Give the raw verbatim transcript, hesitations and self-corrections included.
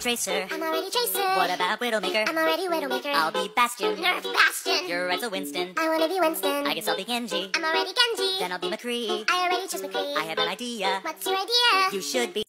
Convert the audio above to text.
Tracer. I'm already Tracer. What about Widowmaker? I'm already Widowmaker. I'll be Bastion. Nerf Bastion. You're Red, so Winston. I wanna be Winston. I guess I'll be Genji. I'm already Genji. Then I'll be McCree. I already chose McCree. I have an idea. What's your idea? You should be